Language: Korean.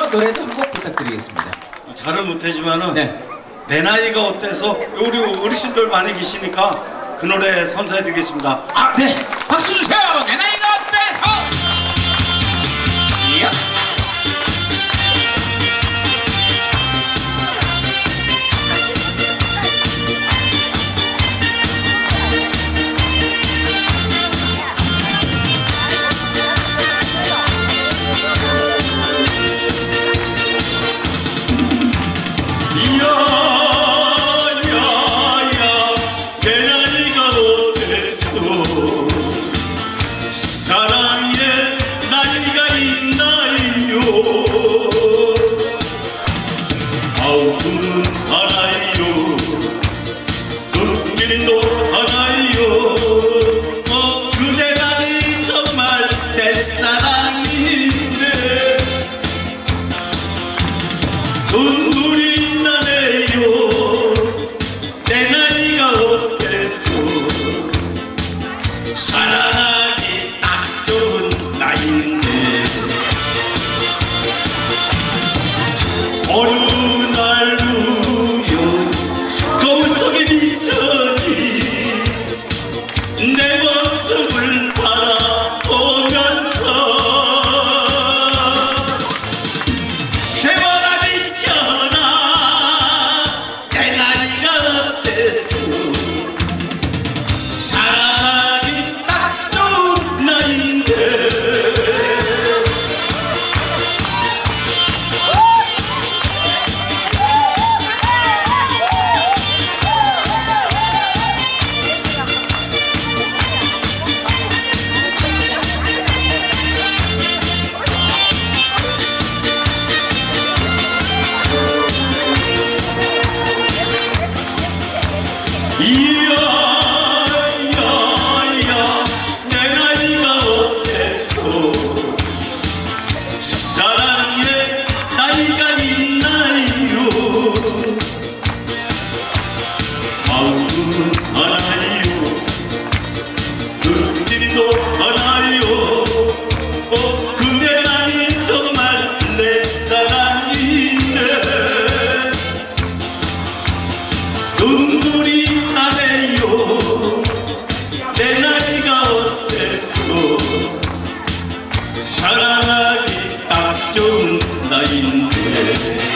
노래도 한 곡 부탁드리겠습니다. 잘은 못하지만은 네. 내 나이가 어때서 우리 어르신들 많이 계시니까 그 노래 선사해드리겠습니다. 아, 네. 박수 주세요. 내 나이가 어때서. 이야. 눈물이 나네요. 내 나이가 어때서 사랑하기 딱 좋은 나이인데 어느 날 우연 거울 속에 비춰진 내 모습을 바라보면서 이야 내 나이가 어때서 사랑에 나이가 있나요. 마음은 하나요 눈길도 하나요. 그대 나이 정말 내 사랑인데 눈물이 나네요. 내 나이가 어때서 사랑하기 딱 좋은 나이인데